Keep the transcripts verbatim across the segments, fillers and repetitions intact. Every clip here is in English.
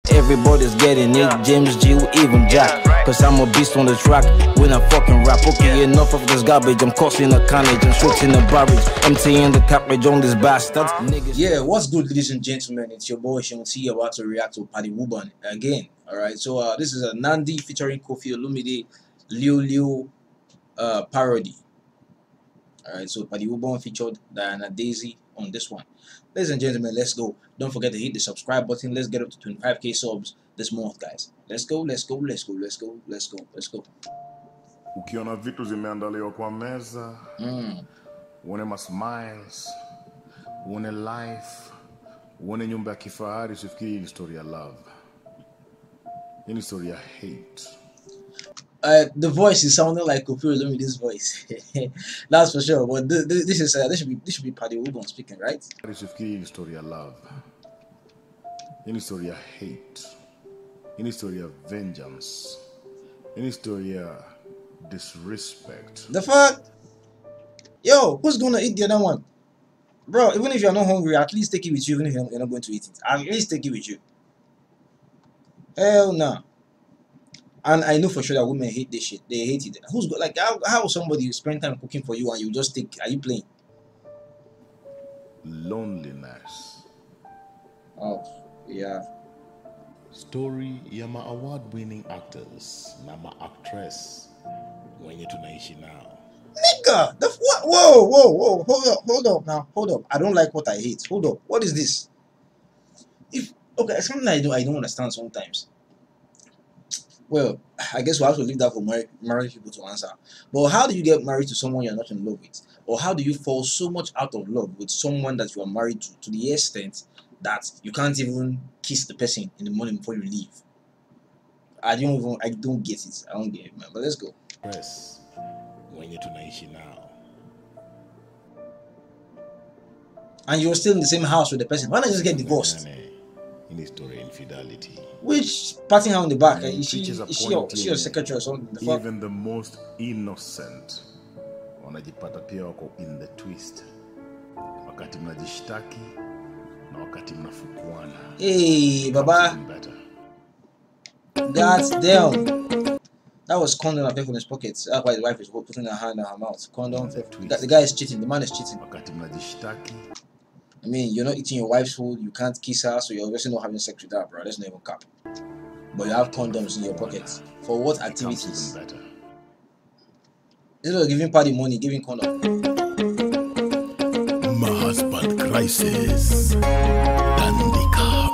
Everybody's getting it, James G, even Jack. Cause I'm a beast on the track when I fucking rap. Okay, enough of this garbage, I'm causing a carnage, I'm switching the barrage, emptying the cartridge on this bastard. Yeah, what's good, ladies and gentlemen? It's your boy Sean T about to react to Paddy Wooburn again. Alright, so uh, this is a Nandi featuring Koffi Olumide Leo Leo uh, parody. Alright, so Paddy Wooburn featured Diana Daisy on this one. Ladies and gentlemen, let's go. Don't forget to hit the subscribe button. Let's get up to twenty-five K subs this month, guys. Let's go, let's go, let's go, let's go, let's go, let's go. Ukiona vitu zimeandaliwa kwa meza, Mm. uone ma smiles, uone life, uone nyumba ya kifahari, usifikiri ni story ya love. Ni story ya hate. Uh, the voice is sounding like Koffi Olumide's voice. That's for sure. But th th this is uh, this should be this should be Paddy Wooburn speaking, right? Usifikiri ni story ya love. Ni story ya hate. Ni story ya vengeance. Ni story ya disrespect. The fuck? Yo, who's gonna eat the other one? Bro, even if you're not hungry, at least take it with you, even if you're not going to eat it. At least take it with you. Hell nah. And I know for sure that women hate this shit. They hate it. Who's got like how how somebody spend time cooking for you and you just take, are you playing? Loneliness. Oh, yeah. Story ya ma award-winning actors na ma actress wenye tunaishi now. Nigga, the what? Whoa, whoa, whoa! Hold up, hold up now, hold up. I don't like what I hate. Hold up, what is this? If okay, something I don't, I don't understand sometimes. Well, I guess we'll have to leave that for married, married people to answer. But how do you get married to someone you're not in love with? Or how do you fall so much out of love with someone that you are married to, to the extent that you can't even kiss the person in the morning before you leave? I don't even, I don't get it. I don't get it, man. But let's go. Press wenye tunaishi now. And you're still in the same house with the person. Why not just get divorced? In story infidelity. Which patting her on the back? And Is she, teaches a is she, your, point is she your in secretary or something? The fuck? Even the most innocent wanajipata pia wako in the twist. Wakati mnajishtaki na wakati mnafukuana. Hey, Baba. God damn. That was condom I paid from his pockets. That's why his wife is putting her hand on her mouth. Condom. The, the guy is cheating. The man is cheating. Wakati mnajishtaki. I mean, you're not eating your wife's food. You can't kiss her, so you're obviously not having sex with her, bro. That's not even cap. But you have condoms in your pockets. For what activities? Instead of giving Paddy money, giving condom. My husband crisis. Dandika.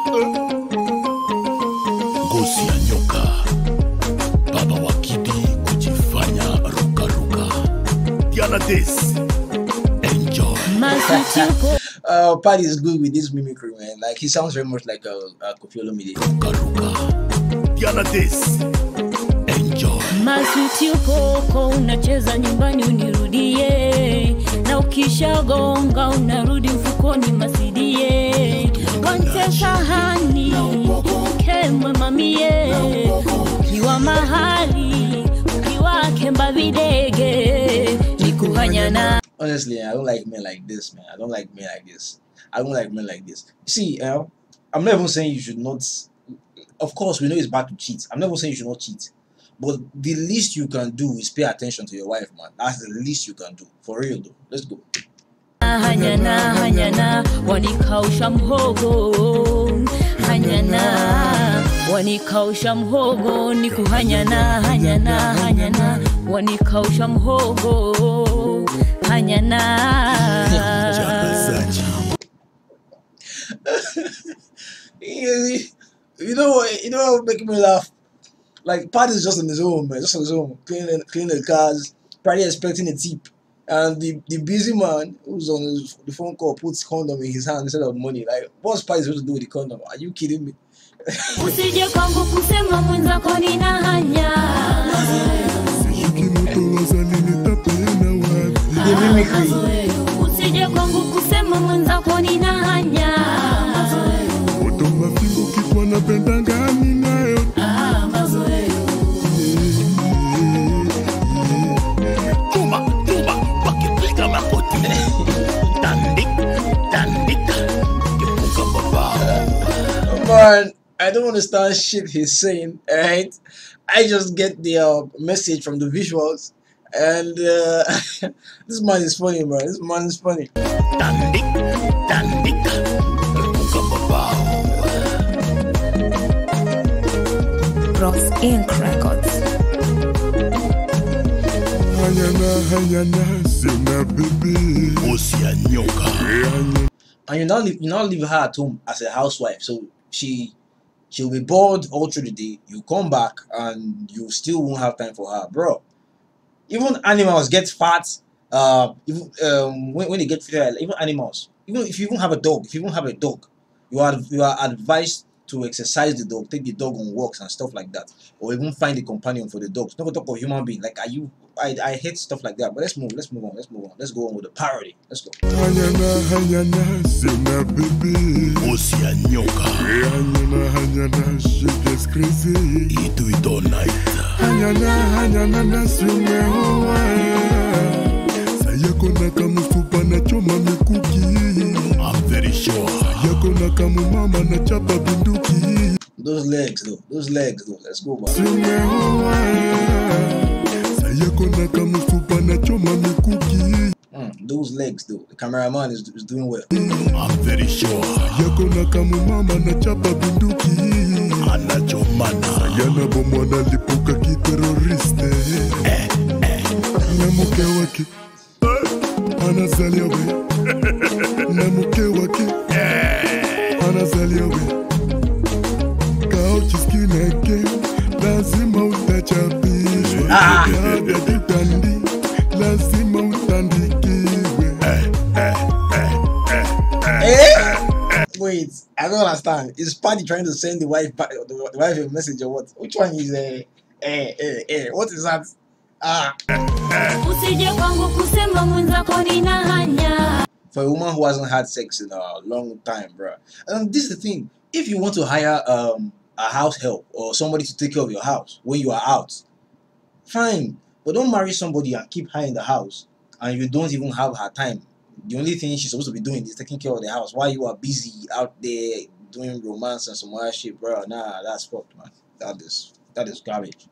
Gosi Anyoka. Baba Wakidi kujifanya ruka ruka. Diana Daisy. Enjoy. Uh, Paddy is good with this mimicry, man. Like he sounds very much like a, a Koffi Olumide. Diana Daisy. Enjoy. Masuti ukoko unacheza nyumbani unirudie, na ukishagonga unarudi mfukoni masidie. Wantesa hani kemwe mamie, ukiwa mahali ukiwa kemba videge nikuhanyana. Honestly, I don't like men like this, man. I don't like men like this. I don't like men like this. See, uh, I'm not even saying you should not. Of course, we know it's bad to cheat. I'm never saying you should not cheat. But the least you can do is pay attention to your wife, man. That's the least you can do. For real, though. Let's go. Hanyana, hanyana, wanikausha mhogo. Hanyana, wanikausha mhogo. Niku hanyana, hanyana, hanyana, wanikausha mhogo. Hanyana. You know what? You know what would make me laugh? Like Paddy's just in his home, man. Just in his home, cleaning, cleaning the cars, probably expecting a tip. And the, the busy man who's on his, the phone call puts condom in his hand instead of money. Like, what's Paddy supposed to do with the condom? Are you kidding me? Usije kwangu kusema mwenzako nina hanya. The mimicry. Usije kwangu kusema mwenzako nina hanya. Man, I don't understand shit he's saying, alright? I just get the uh, message from the visuals, and uh, this man is funny, bro. This man is funny. Dandik, dandik, Ross Ink Records. And you now leave, you now leave her at home as a housewife, so she she'll be bored all through the day. You come back and you still won't have time for her, bro. Even animals get fat. Uh, even, um, when, when they get fat, even animals, even if you even have a dog, if you even have a dog, you are you are advised to exercise the dog, take the dog on walks and stuff like that, or even find a companion for the dogs. Not talk of human being. Like, are you? I I hate stuff like that. But let's move. Let's move on. Let's move on. Let's go on with the parody. Let's go. I'm very sure. Those legs though. Those legs though. Let's go, man. Mm, those legs though. The cameraman is, is doing well. I'm very sure. Ah. Eh? Wait, I don't understand. Is Paddy trying to send the wife back, the, the wife a message or what? Which one is eh eh eh eh? What is that? Ah. For a woman who hasn't had sex in a long time, bro. And this is the thing. If you want to hire um a house help or somebody to take care of your house when you are out, fine. But don't marry somebody and keep her in the house and you don't even have her time. The only thing she's supposed to be doing is taking care of the house while you are busy out there doing romance and some other shit, bro. Nah, that's fucked, man. That is that is garbage.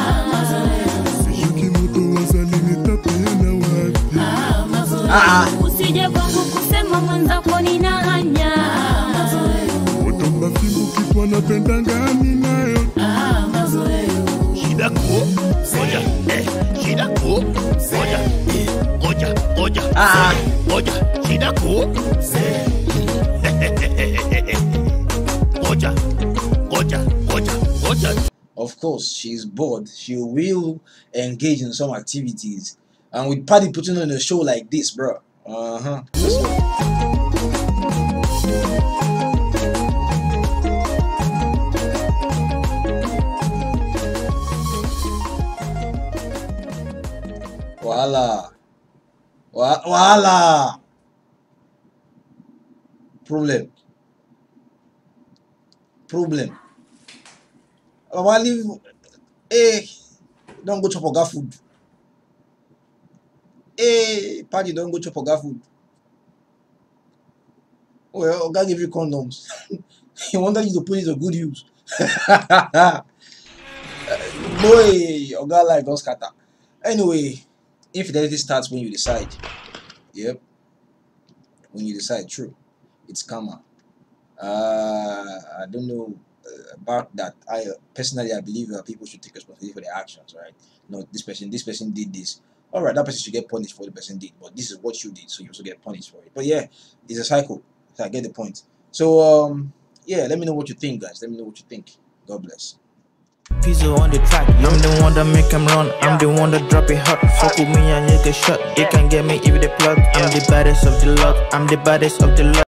Ah. Of course, she's bored. She will engage in some activities. And with Paddy putting on a show like this, bro. Uh-huh. Voila. Voila. Problem. Problem. I'll leave. Hey, don't go chop oga food. Hey, Paddy, don't go chop oga food. Well, oga give you condoms. He wanted you to put it to good use. Boy, oga life don't scatter. Anyway, infidelity starts when you decide. Yep. When you decide, true. It's karma. Uh, I don't know uh, about that. I uh, personally, I believe uh, people should take responsibility for their actions, right? No, this person, this person did this. All right, that person should get punished for what the person did, but this is what you did, so you also get punished for it. But yeah, it's a cycle. So I get the point. So um, yeah, let me know what you think, guys. Let me know what you think. God bless. Pizzo on the track, I'm the one that make him run. I'm the one that drop it hot. Fuck with me and you get shot. You can get me if the plug. I'm the baddest of the lot. I'm the baddest of the lot.